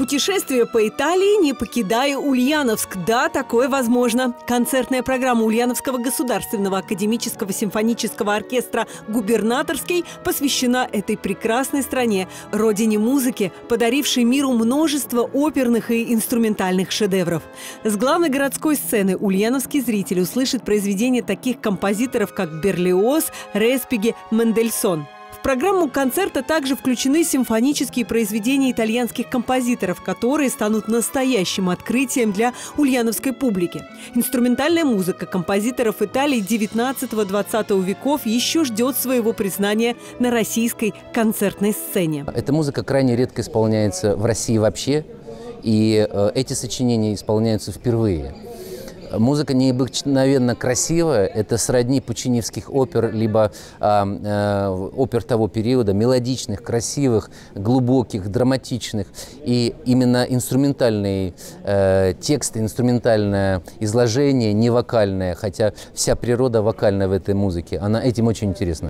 Путешествие по Италии, не покидая Ульяновск. Да, такое возможно. Концертная программа Ульяновского государственного академического симфонического оркестра «Губернаторский» посвящена этой прекрасной стране, родине музыки, подарившей миру множество оперных и инструментальных шедевров. С главной городской сцены ульяновский зритель услышит произведения таких композиторов, как Берлиоз, Респиги, Мендельсон. В программу концерта также включены симфонические произведения итальянских композиторов, которые станут настоящим открытием для ульяновской публики. Инструментальная музыка композиторов Италии XIX-XX веков еще ждет своего признания на российской концертной сцене. Эта музыка крайне редко исполняется в России вообще, и эти сочинения исполняются впервые. Музыка необыкновенно красивая, это сродни пучиневских опер, либо опер того периода, мелодичных, красивых, глубоких, драматичных. И именно инструментальный текст, инструментальное изложение, не вокальное, хотя вся природа вокальная в этой музыке, она этим очень интересна.